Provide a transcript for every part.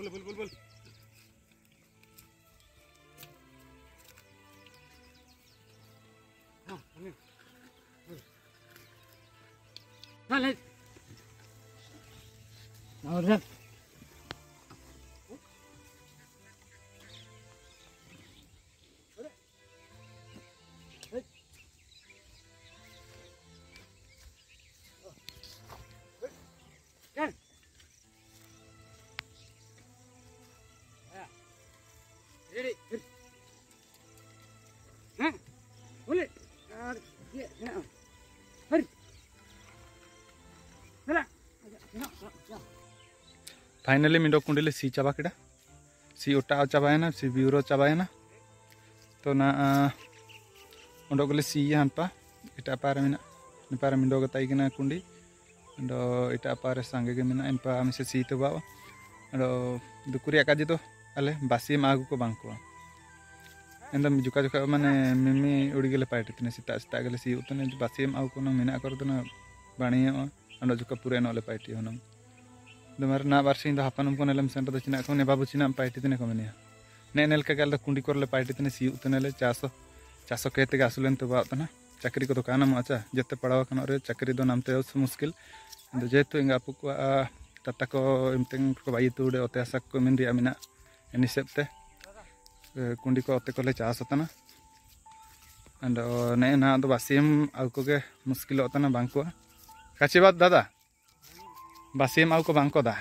बोल और फाइनली मिडो कुंडली सी चाबा किड़ा सी उटा चाबायना सी ब्यूरो चाबायना तो ना उंडोगले सी हनपा इटा पारे मिना निपारे मिडो गताई किना कुंडी अंडो इटा पारे सांगे के मिना इनपा मिसे सी तो बावा अंडो दुकुरिया काजी तो अले बासी मागु को बांको एंदम जुका जुका माने मिमी उड़ी गेले पाइटी तने सीता सीता गेले सी उतने बासी मागु को ना मिना कर तो ना बाणिया अंडो जुका पूरे नले पाइटी होनम दमर ना बारसिंग द हापनम को नेलम सेंटर द चिना को ने बाबू चिना पाइटी तने को मेनिया ने नेल का गल कुंडी करले पाइटी तने सी उतनेले चासो चासो कहते के असुलेन तो बात ना चाकरी को तो कानम अच्छा जते पढ़ावा कनो रे चाकरी दो नामते मुश्किल जेतु इंगा आपु को तता को इमतेंग को बाई तुडे ओते आसक को मिन रिया मिना एनि सेपते कुंडी को ओते कोले चास होतना अंडो ने ना दो बासिम आउ को के मुश्किल होतना बांको काची बात दादा बासिम आउ को बांको दा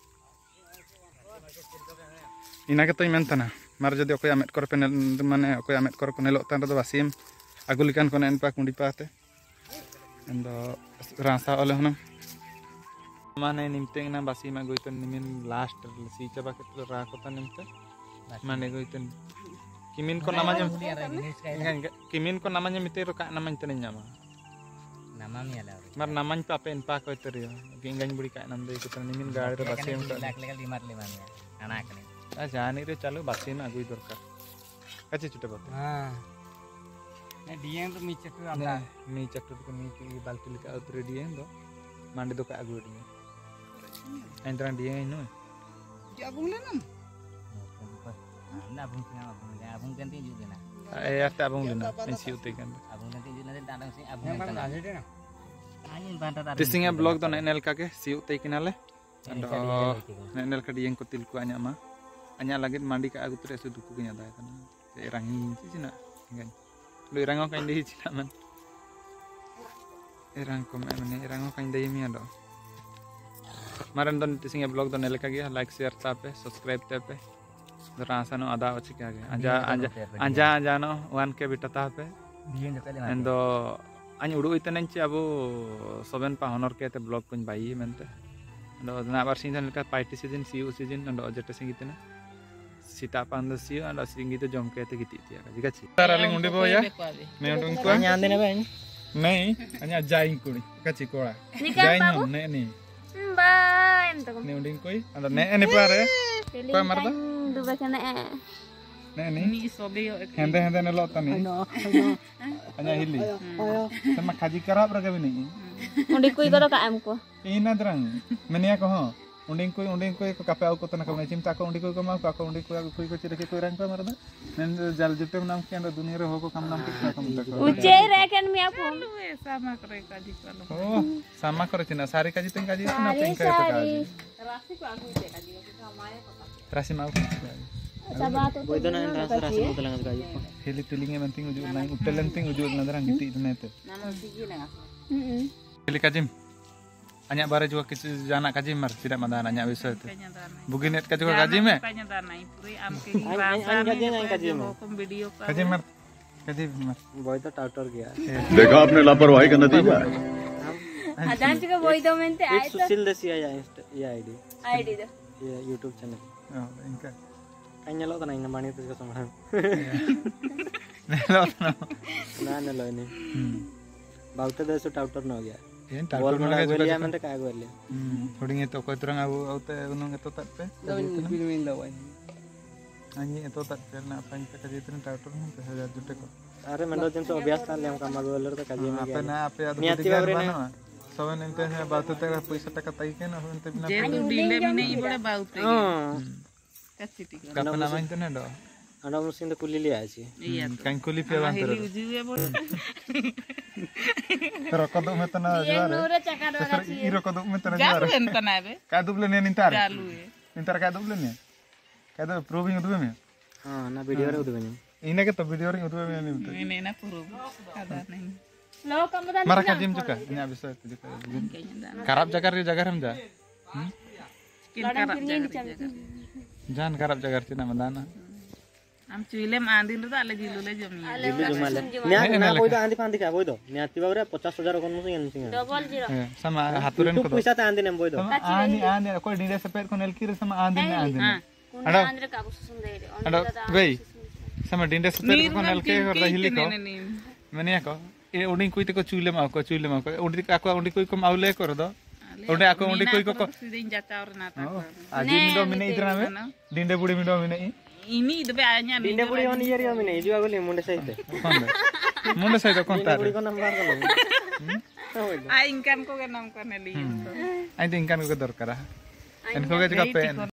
इना के तो मेनतना मार जदि ओको आमेट कर पे माने ओको आमेट कर को नेलो तन दो बासिम आगुलिकान को नेन पा कुंडी पाते अंदो रासा ओले हनम माने निमतेंग ना बासिम आगुइतन निमिन लास्ट सी चाबा के रा को तन निमते माने गुइतन किमिन को नामाजे किमिन को नामाजे मिते रो का नामाज तने न्यामा नामामी आला मार नामाज पा पे पा को तरियो गिंगाñ बुड़ी का नाम दे को निमिन गाड़ी रे बासिम को लाख लेकल दिमार लेमानिया आना कने आ जानी रे चालू बासिम आगुइ दरकार काचे छुटे बात हां ने डीएन तो मी चक्कर आता मी चक्कर को मी की बाल्टी लिका उतरे डीएन दो मांडे दो का आगुइ डी एंट्रा डीएन नो abung lenam ना abung ganti juga na ya ta abung lena pensi uti kan abung ganti juga na dadang sing abung kan ada na angin bantat tisinga blog do nel ka ke si uti kinale ando nel ka dien ko til ko anya ma anya lagi mandi ka agu tre su duku nya da kan rangi sina ngan lu rango kan di cina man erang ko mane rango kan dai mi ando maran don tisinga blog do nel ka ge like share tape subscribe tape रासा नो आदा अच्छी क्या गया अंजा अंजा अंजा अंजा नो वन के बिटा तापे एंदो अन उडु इतने ची अब सोबेन पा हनर के ते ब्लॉग कुन बाई मेंते एंदो ना बार सीजन का पार्टी सीजन सीयू सीजन एंदो जेटे सिंगितने सीता पांद सीयू एंदो सिंगिते जम के ते गिती तिया जिगा छी ताराले गुंडी बोया ने उडुन को आंदे ने बाई नहीं अन्या जाइन कुड़ी कची कोड़ा जाइन ने ने बाय एम तो ने उडिन कोई एंदो ने पारे कोई मरदा दुबे कने ने मी सोबे हेंदे हेंदे ने लोता नी अन्या हिली sama kaji karap raga bini उंडी कोई करो का एम को ina drang menia ko ho unding koy ko kape au ko tana ka chimta ko undi koy ko ma ko undi koy ko chire ke koy rang pa marda nen jal jute nam ke ando dunia re ho ko kam nam ke ka kam ta ko उचे रेकन मी आपन sama करे kaji kalo oh sama करे चिना सारी काजी तें काजी सुना तें करे तो काजी rasi ko aku te kaji ko samaya pata राशि माउ अच्छा बात कोई तो ना राशि को तलंग काजी हेली तिलिंगे मंतिंग उजु नाइ उटेलेंतिंग उजु नदरang giti नेते nama sigi na हेली काजिम अन्या बारे juga किसी जाना काजिम मार tidak madana अन्या विषय ते buginet ka juga काजिम है kanya dana ipuri am ke rasa Kazim ko video ka Kazim मार बॉय तो टाउटर गया देखा आपने लापरवाही का नतीजा अदान के बोई दो मेंते आए तो सुशील दसिया ये आईडी दो ये YouTube चैनल इनका कहीं लो तो नहीं मानी तो इसका समाधान ना लो नहीं बहुत तो देश टाउटर ना हो गया ये टाउटर ना का गोलिया में तो का गोलिया थोड़ी ये तो कोई तरंग आउ आउते उन्होंने तो तट पे फिल्म इन लो अन्य तो तट पे ना अपन पे काजी इतने टाउटर में तो हजार जुटे को अरे मैं 2 दिन से अभ्यास कर लिया हम काम बोलर तो काजी में पे ना पे नियति बारे ने सबन इनते है बात ते पैसा टका तई के ना होते बिना je tu dile mine ibore baute Kaciti ko. Kapan namanya itu nado? Anda mesti itu kuliah aja. Iya. Kain kulit ya bang Heli terus. uji ya, Bos. Terus kodok metana ये juara. नूरे चका डोरा Terus iro kodok metana juara. Jalu kan tanabe? Kado beli nih nintar. Jalu ya. Nintar kado beli nih. Kado proving itu nih. हाँ ना video रे उधर बनी Ini kita video ring itu nih nih. Ini na puro. Kada nih. लो कम बता Marah kadim juga. Ini abis itu juga. Kayaknya dah. Karab jagar ham ja. Skin karap jaga. Jangan karab jagar cina mandana. Am cuilem andin tu tak lagi lule jom ya. जिल्लू जुमाले न्या ना कोई तो आंधी पांधी का कोई तो न्या तिबा रे 50,000 कोन मुसिंग मुसिंग डबल जीरो Sama haturan तू kodo. पैसा ता आंधी ने बोई तो Ani kau di desa per konel kiri sama andi andi. कुंडा आंध्र का कुछ सुंदर Ada, bay. Sama di desa per konel ke korda hili ko. Ini. Mane ako. E uding kui te ko chule ma ko. Uding aku uding kui ko maule kor do. Uding aku uding kui ko. Sudah jatuh orang nata. Aji mido mine idra me. Dinde budi mido mine i. Ini itu be ayahnya nih. इंडे बुड़ी होनी यार मैं जो आगले मुंडे सहित Konde. Munde sai do kontar. बुड़ी को number कर Ah, ingkan ko ganam kan eli. Ai tingkan ko dor kara. En ko ga juga pen.